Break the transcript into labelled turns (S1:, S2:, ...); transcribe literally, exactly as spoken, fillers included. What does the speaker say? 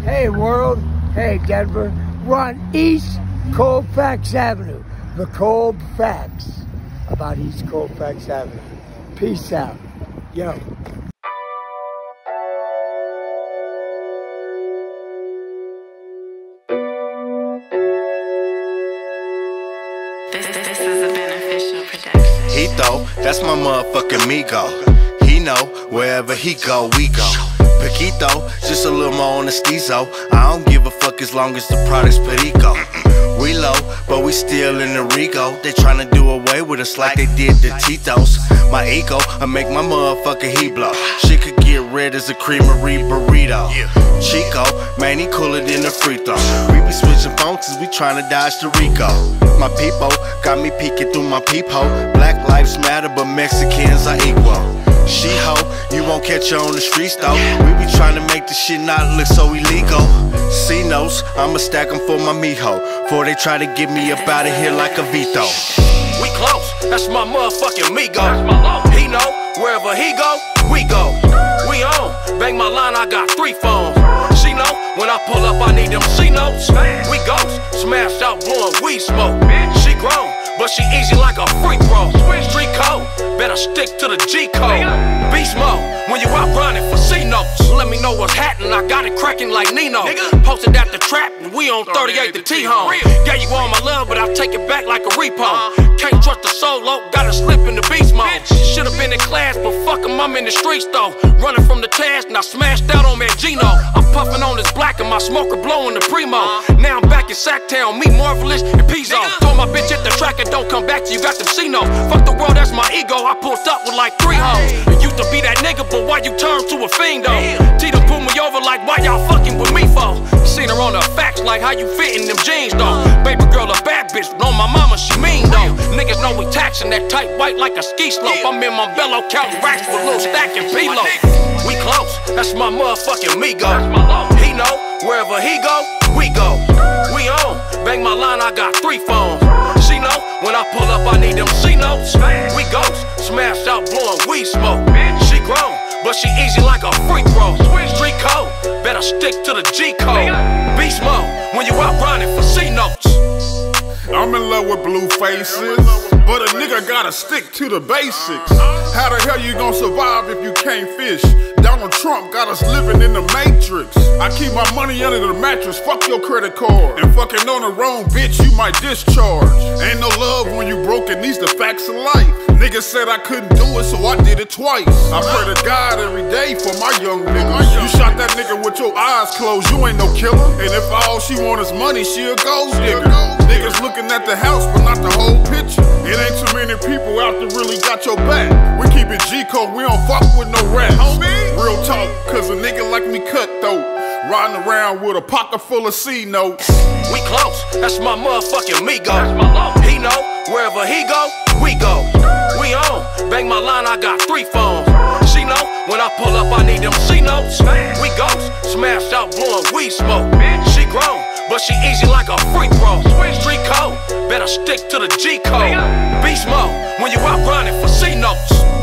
S1: Hey world, hey Denver, we're on East Colfax Avenue. The Colfax, about East Colfax Avenue. Peace out. Yo.
S2: This, this is a beneficial production.
S3: He though, that's my motherfucking Migo. He know, wherever he go, we go. Paquito, just a little more on the schizo. I don't give a fuck as long as the product's Perico. We low, but we still in the Rigo. They tryna do away with us like they did the Titos. My ego, I make my motherfucker he blow. Shit could get red as a creamery burrito. Chico, man, he cooler than a free throw. We be switching phones cause we tryna dodge the Rico. My people got me peeking through my peephole. Black lives matter, but Mexicans are equal. She-ho, you won't catch her on the streets though. We be trying to make the shit not look so illegal. C-notes, I'ma stack them for my mijo, before they try to get me up out of here like a veto. We close, that's my motherfucking Migo. He know, wherever he go, we go. We on, bang my line, I got three phones. She know, when I pull up I need them C-notes. We ghost, smash out blowing weed smoke. She grown, but she easy like a free throw. Street code, better stick to the G code. Beast mode, when you out running for C-notes. Let me know what's happening, I got it cracking like Nino. Posted at the trap, and we on thirty-eight to T-home. Gave you all my love, but I take it back like a repo. Can't trust the solo, gotta slip in the beast mode. Should've been in class, but fuck em, I'm in the streets though. Running from the task, and I smashed out on Mangino. I'm puffing on this black, and my smoker blowing the primo. Now I'm back in Sacktown, me Marvelous and Pizzo. Told my bitch at the track and don't come back till you got them C-no. Fuck the world, that's my ego. I pulled up with like three hoes. It used to be that nigga, but why you turn to a fiend though? Tita pulled me over like why y'all fucking with me for? Seen her on the facts like how you fit in them jeans though. Baby girl a bad bitch, but on my mama she mean though. Niggas know we taxing that tight white like a ski slope. I'm in my bellow couch racks with little stack and pillow. We close, that's my motherfucking Migo. He know, wherever he go, we go. We on, bang my line, I got three phones. She know, when I pull up I need them C-notes. We ghost, smash out blowing weed smoke. She grown, but she easy like a free throw. Street code, better stick to the G code. Beast mode, when you out running for C-notes.
S4: I'm in love with blue faces, but a nigga gotta stick to the basics. How the hell you gon' survive if you can't fish? Donald Trump got us living in the Matrix. I keep my money under the mattress, fuck your credit card. And fucking on the wrong bitch, you might discharge. Ain't no love when you broke, it needs the facts of life. Niggas said I couldn't do it, so I did it twice. I pray to God every day for my young niggas. You shot that nigga with your eyes closed, you ain't no killer. And if all she want is money, she a gold digger. Niggas looking at the house, but not the whole picture. It ain't too many people out there really got your back. We keep it G-code, we don't fuck with no rats. Real talk, cause a nigga like me cutthroat, riding around with a pocket full of C-notes.
S3: We close, that's my motherfucking Migo. He know, wherever he go, we go. We on, bang my line, I got three phones. She know, when I pull up I need them C-notes. We ghost, smash out blowing weed smoke. She grown, but she easy like a free throw. Street code, better stick to the G code. Beast mode, when you out running for C-notes.